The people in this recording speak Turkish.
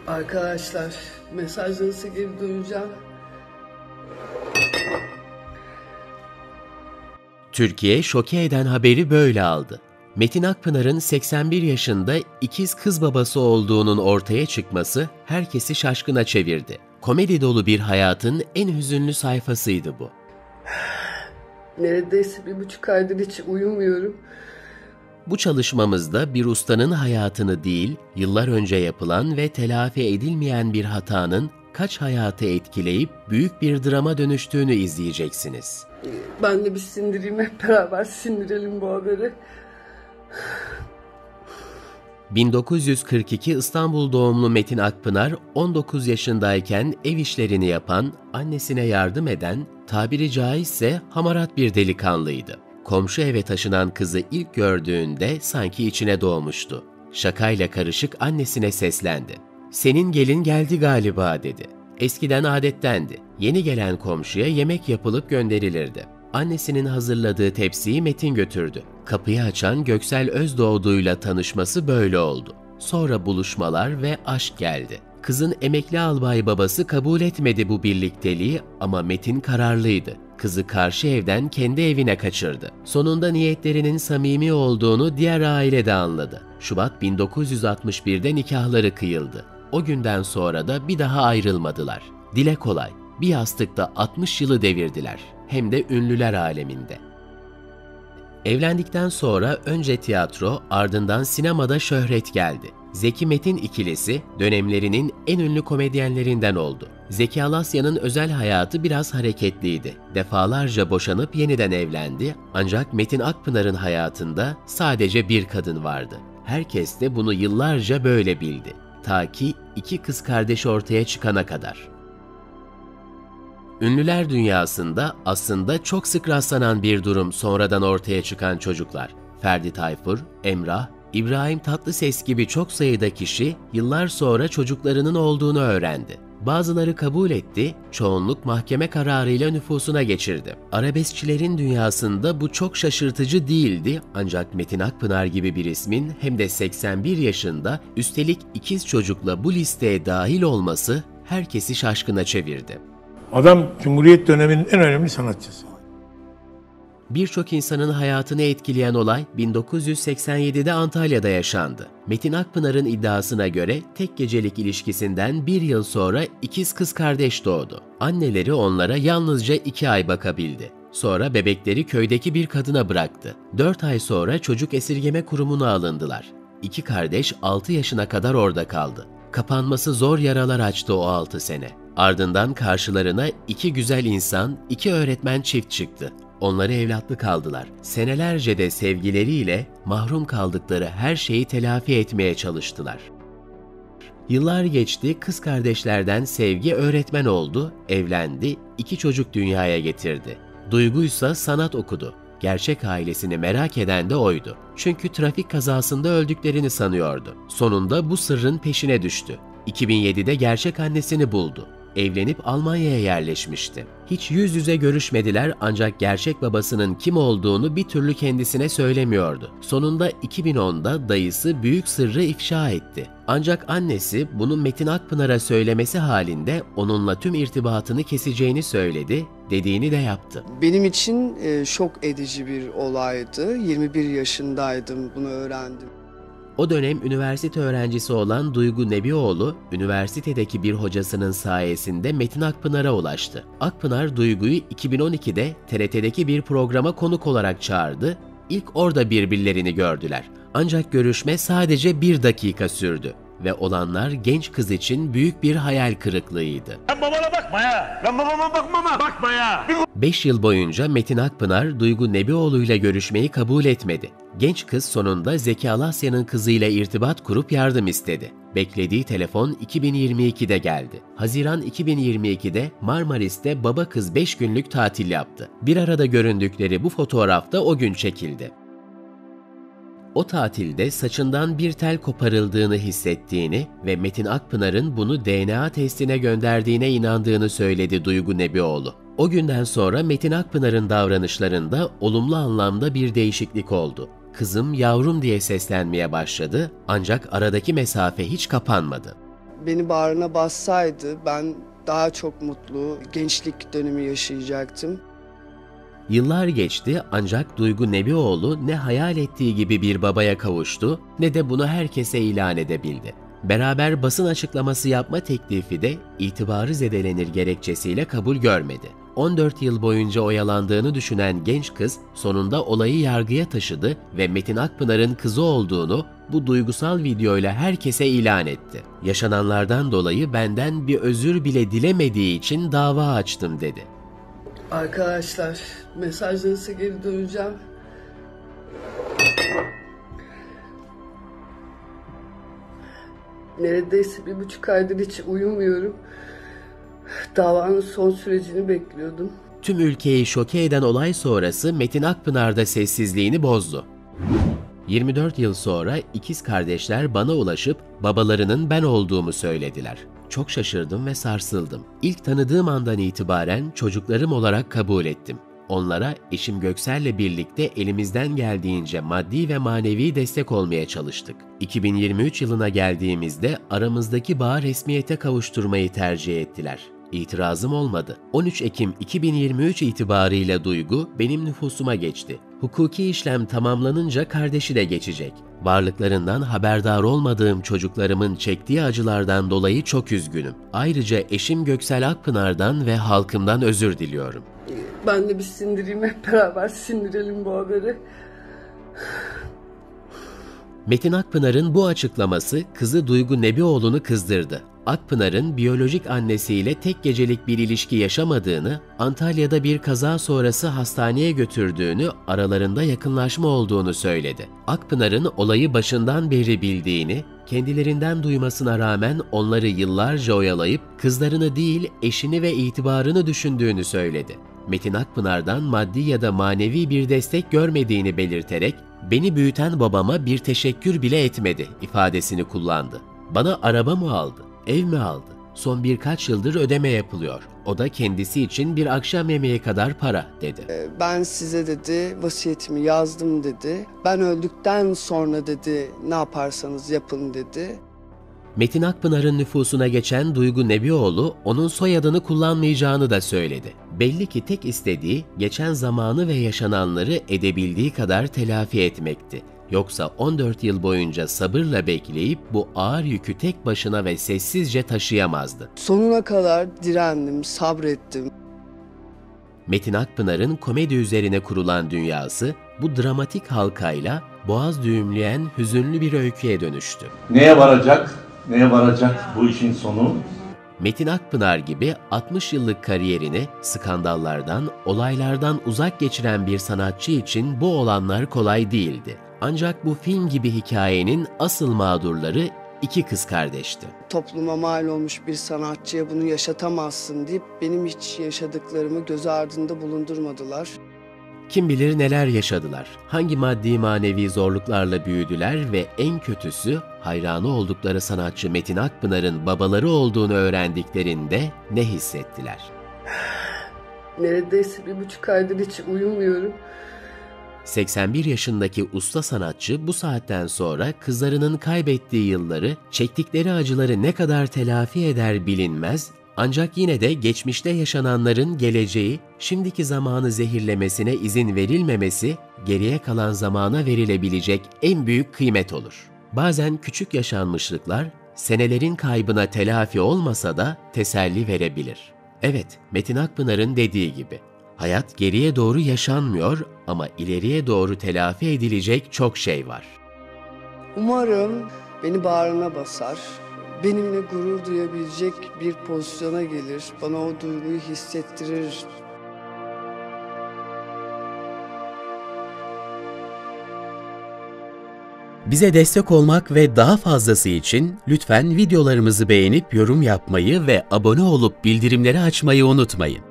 Arkadaşlar, mesaj nasıl geri döneceğim? Türkiye şoke eden haberi böyle aldı. Metin Akpınar'ın 81 yaşında ikiz kız babası olduğunun ortaya çıkması herkesi şaşkına çevirdi. Komedi dolu bir hayatın en hüzünlü sayfasıydı bu. Neredeyse 1,5 aydır hiç uyumuyorum. Bu çalışmamızda bir ustanın hayatını değil, yıllar önce yapılan ve telafi edilmeyen bir hatanın kaç hayatı etkileyip büyük bir drama dönüştüğünü izleyeceksiniz. Ben de bir sindireyim, hep beraber sindirelim bu haberi. 1942 İstanbul doğumlu Metin Akpınar, 19 yaşındayken ev işlerini yapan, annesine yardım eden, tabiri caizse hamarat bir delikanlıydı. Komşu eve taşınan kızı ilk gördüğünde sanki içine doğmuştu. Şakayla karışık annesine seslendi. "Senin gelin geldi galiba," dedi. Eskiden adettendi. Yeni gelen komşuya yemek yapılıp gönderilirdi. Annesinin hazırladığı tepsiyi Metin götürdü. Kapıyı açan Göksel Özdoğdu'yla tanışması böyle oldu. Sonra buluşmalar ve aşk geldi. Kızın emekli albay babası kabul etmedi bu birlikteliği ama Metin kararlıydı. Kızı karşı evden kendi evine kaçırdı. Sonunda niyetlerinin samimi olduğunu diğer aile de anladı. Şubat 1961'de nikahları kıyıldı. O günden sonra da bir daha ayrılmadılar. Dile kolay, bir yastıkta 60 yılı devirdiler. Hem de ünlüler aleminde. Evlendikten sonra önce tiyatro, ardından sinemada şöhret geldi. Zeki Metin ikilisi dönemlerinin en ünlü komedyenlerinden oldu. Zeki Alasya'nın özel hayatı biraz hareketliydi. Defalarca boşanıp yeniden evlendi ancak Metin Akpınar'ın hayatında sadece bir kadın vardı. Herkes de bunu yıllarca böyle bildi. Ta ki iki kız kardeş ortaya çıkana kadar. Ünlüler dünyasında aslında çok sık rastlanan bir durum sonradan ortaya çıkan çocuklar. Ferdi Tayfur, Emrah, İbrahim Tatlıses gibi çok sayıda kişi yıllar sonra çocuklarının olduğunu öğrendi. Bazıları kabul etti, çoğunluk mahkeme kararıyla nüfusuna geçirdi. Arabeskçilerin dünyasında bu çok şaşırtıcı değildi ancak Metin Akpınar gibi bir ismin hem de 81 yaşında üstelik ikiz çocukla bu listeye dahil olması herkesi şaşkına çevirdi. Adam Cumhuriyet döneminin en önemli sanatçısı. Birçok insanın hayatını etkileyen olay 1987'de Antalya'da yaşandı. Metin Akpınar'ın iddiasına göre tek gecelik ilişkisinden bir yıl sonra ikiz kız kardeş doğdu. Anneleri onlara yalnızca 2 ay bakabildi. Sonra bebekleri köydeki bir kadına bıraktı. 4 ay sonra çocuk esirgeme kurumuna alındılar. 2 kardeş 6 yaşına kadar orada kaldı. Kapanması zor yaralar açtı o 6 sene. Ardından karşılarına 2 güzel insan, 2 öğretmen çift çıktı. Onları evlatlık aldılar. Senelerce de sevgileriyle mahrum kaldıkları her şeyi telafi etmeye çalıştılar. Yıllar geçti, kız kardeşlerden Sevgi öğretmen oldu, evlendi, 2 çocuk dünyaya getirdi. Duyguysa sanat okudu. Gerçek ailesini merak eden de oydu. Çünkü trafik kazasında öldüklerini sanıyordu. Sonunda bu sırrın peşine düştü. 2007'de gerçek annesini buldu. Evlenip Almanya'ya yerleşmişti. Hiç yüz yüze görüşmediler ancak gerçek babasının kim olduğunu bir türlü kendisine söylemiyordu. Sonunda 2010'da dayısı büyük sırrı ifşa etti. Ancak annesi bunu Metin Akpınar'a söylemesi halinde onunla tüm irtibatını keseceğini söyledi, dediğini de yaptı. Benim için şok edici bir olaydı. 21 yaşındaydım, bunu öğrendim. O dönem üniversite öğrencisi olan Duygu Nebioğlu, üniversitedeki bir hocasının sayesinde Metin Akpınar'a ulaştı. Akpınar, Duygu'yu 2012'de TRT'deki bir programa konuk olarak çağırdı. İlk orada birbirlerini gördüler. Ancak görüşme sadece 1 dakika sürdü ve olanlar genç kız için büyük bir hayal kırıklığıydı. Ben babana bakma ya! Ben babama bakma ya! 5 yıl boyunca Metin Akpınar, Duygu Nebioğlu'yla görüşmeyi kabul etmedi. Genç kız sonunda Zeki Alasya'nın kızıyla irtibat kurup yardım istedi. Beklediği telefon 2022'de geldi. Haziran 2022'de Marmaris'te baba kız 5 günlük tatil yaptı. Bir arada göründükleri bu fotoğrafta o gün çekildi. O tatilde saçından bir tel koparıldığını hissettiğini ve Metin Akpınar'ın bunu DNA testine gönderdiğine inandığını söyledi Duygu Nebioğlu. O günden sonra Metin Akpınar'ın davranışlarında olumlu anlamda bir değişiklik oldu. Kızım, yavrum diye seslenmeye başladı ancak aradaki mesafe hiç kapanmadı. beni bağrına bassaydı ben daha çok mutlu gençlik dönemi yaşayacaktım. Yıllar geçti ancak Duygu Nebioğlu ne hayal ettiği gibi bir babaya kavuştu ne de bunu herkese ilan edebildi. Beraber basın açıklaması yapma teklifi de itibarı zedelenir gerekçesiyle kabul görmedi. 14 yıl boyunca oyalandığını düşünen genç kız sonunda olayı yargıya taşıdı ve Metin Akpınar'ın kızı olduğunu bu duygusal videoyla herkese ilan etti. Yaşananlardan dolayı benden bir özür bile dilemediği için dava açtım dedi. Arkadaşlar, mesajlarınıza geri döneceğim. Neredeyse 1,5 aydır hiç uyumuyorum. Davanın son sürecini bekliyordum. Tüm ülkeyi şoke eden olay sonrası Metin Akpınar da sessizliğini bozdu. 24 yıl sonra ikiz kardeşler bana ulaşıp babalarının ben olduğumu söylediler. Çok şaşırdım ve sarsıldım. İlk tanıdığım andan itibaren çocuklarım olarak kabul ettim. Onlara eşim Göksel'le birlikte elimizden geldiğince maddi ve manevi destek olmaya çalıştık. 2023 yılına geldiğimizde aramızdaki bağı resmiyete kavuşturmayı tercih ettiler. İtirazım olmadı. 13 Ekim 2023 itibarıyla Duygu benim nüfusuma geçti. Hukuki işlem tamamlanınca kardeşi de geçecek. Varlıklarından haberdar olmadığım çocuklarımın çektiği acılardan dolayı çok üzgünüm. Ayrıca eşim Göksel Akpınar'dan ve halkımdan özür diliyorum. Ben de bir sindireyim, hep beraber sindirelim bu haberi. Metin Akpınar'ın bu açıklaması kızı Duygu Nebioğlu'nu kızdırdı. Akpınar'ın biyolojik annesiyle tek gecelik bir ilişki yaşamadığını, Antalya'da bir kaza sonrası hastaneye götürdüğünü, aralarında yakınlaşma olduğunu söyledi. Akpınar'ın olayı başından beri bildiğini, kendilerinden duymasına rağmen onları yıllarca oyalayıp kızlarını değil eşini ve itibarını düşündüğünü söyledi. Metin Akpınar'dan maddi ya da manevi bir destek görmediğini belirterek, "Beni büyüten babama bir teşekkür bile etmedi" ifadesini kullandı. "Bana araba mı aldı, ev mi aldı? Son birkaç yıldır ödeme yapılıyor. O da kendisi için bir akşam yemeği kadar para" dedi. Ben size dedi vasiyetimi yazdım dedi. Ben öldükten sonra dedi ne yaparsanız yapın dedi. Metin Akpınar'ın nüfusuna geçen Duygu Nebioğlu onun soyadını kullanmayacağını da söyledi. Belli ki tek istediği geçen zamanı ve yaşananları edebildiği kadar telafi etmekti. Yoksa 14 yıl boyunca sabırla bekleyip bu ağır yükü tek başına ve sessizce taşıyamazdı. Sonuna kadar direndim, sabrettim. Metin Akpınar'ın komedi üzerine kurulan dünyası bu dramatik halkayla boğaz düğümleyen hüzünlü bir öyküye dönüştü. Neye varacak? Neye varacak bu işin sonu? Metin Akpınar gibi 60 yıllık kariyerini skandallardan, olaylardan uzak geçiren bir sanatçı için bu olanlar kolay değildi. Ancak bu film gibi hikayenin asıl mağdurları iki kız kardeşti. Topluma mal olmuş bir sanatçıya bunu yaşatamazsın deyip benim hiç yaşadıklarımı göz ardında bulundurmadılar. Kim bilir neler yaşadılar, hangi maddi manevi zorluklarla büyüdüler ve en kötüsü hayranı oldukları sanatçı Metin Akpınar'ın babaları olduğunu öğrendiklerinde ne hissettiler? Neredeyse 1,5 aydır hiç uyumuyorum. 81 yaşındaki usta sanatçı bu saatten sonra kızlarının kaybettiği yılları, çektikleri acıları ne kadar telafi eder bilinmez, ancak yine de geçmişte yaşananların geleceği, şimdiki zamanı zehirlemesine izin verilmemesi, geriye kalan zamana verilebilecek en büyük kıymet olur. Bazen küçük yaşanmışlıklar, senelerin kaybına telafi olmasa da teselli verebilir. Evet, Metin Akpınar'ın dediği gibi, hayat geriye doğru yaşanmıyor ama ileriye doğru telafi edilecek çok şey var. Umarım beni bağrına basar, benimle gurur duyabilecek bir pozisyona gelir, bana o duyguyu hissettirir. Bize destek olmak ve daha fazlası için lütfen videolarımızı beğenip yorum yapmayı ve abone olup bildirimleri açmayı unutmayın.